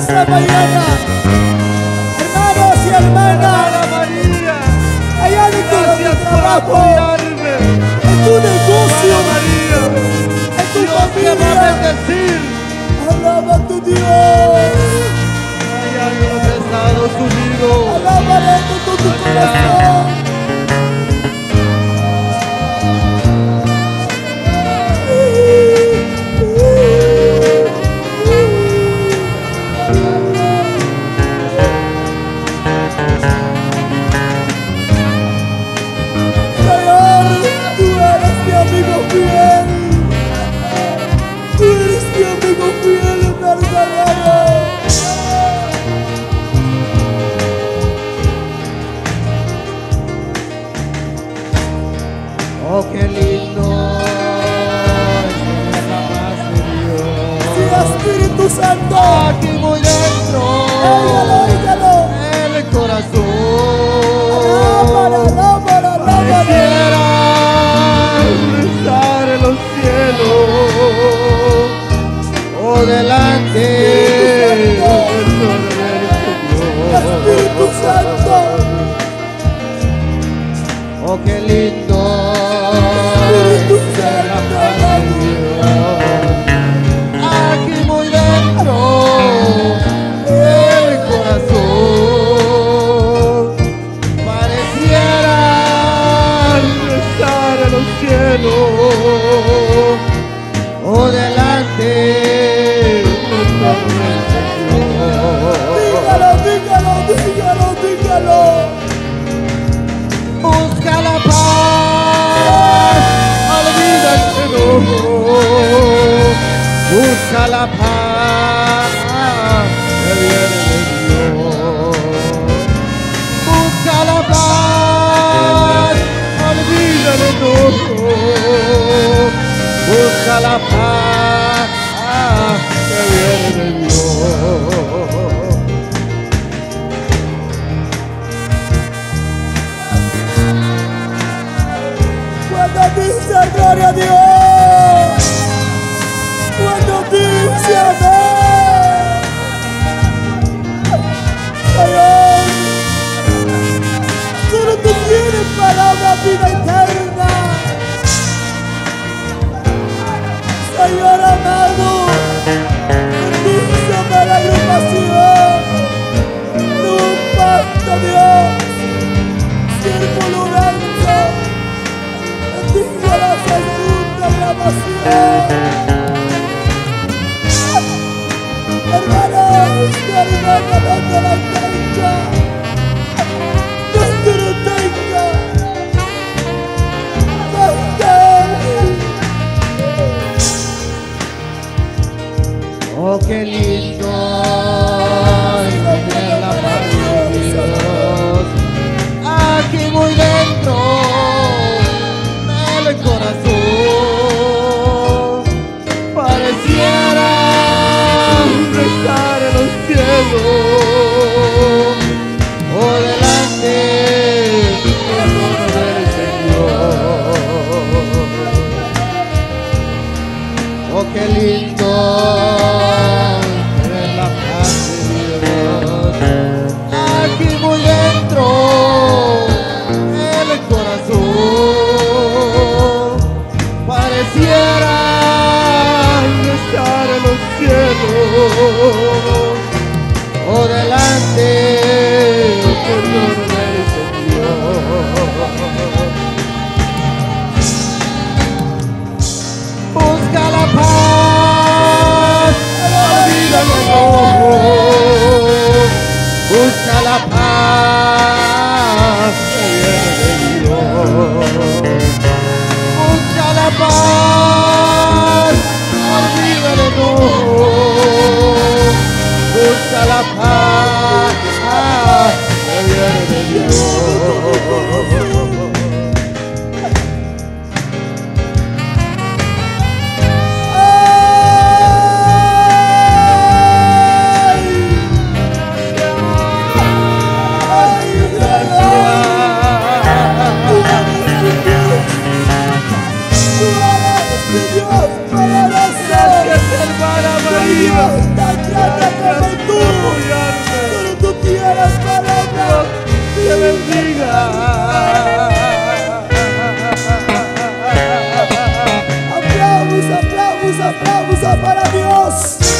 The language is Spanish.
esta mañana. Hermanos y hermanas, María, allá en tu gracias por trabajo, apoyarme. en tu negocio, María, en tu Dios te va a familia, bendecir. alaba a tu Dios. Allá en los Estados Unidos. Alábale con todo tu corazón. Señor, tú eres mi amigo fiel. Tú eres mi amigo fiel y verdadero. Oh, qué lindo es la paz de Dios. Sí, Espíritu Santo. Aquí muy dentro Óigalo. el corazón. Alábala. Quisiera estar en los cielos. Oh, delante del Espíritu Santo. Oh, qué lindo Espíritu es la Santo. paz de Dios. Aquí muy dentro del corazón pareciera estar en los cielos. Oh, delante del Señor. Dígalo. Busca la paz, olvida el enojo. Busca la paz que viene de Dios. Busca la paz, olvida el enojo. Busca la paz que viene de Dios. Cuando dice gloria a Dios, cuando dice amén, Señor, solo tú tienes palabra vida eterna. Señor amado, bendíceme la agrupación, tu pacto Dios, siervo Lorenzo. Bendigo la segunda grabación. Hermanos, hermanos de la cancha, Dios te lo tenga. Oh, qué lindo es tener la paz de Dios. Aquí muy dentro del corazón pareciera estar en los cielos. Oh, delante del trono del Señor. Oh, qué lindo es la paz de Dios. Aquí muy dentro el corazón pareciera estar en los cielos. Oh, delante del trono del Señor. Busca la paz, olvida el enojo. Busca la paz que viene de Dios. Busca la paz, olvida el enojo. Busca la paz que viene de Dios. Gracias, hermana María. Tan grande como tú. aplauso para Dios.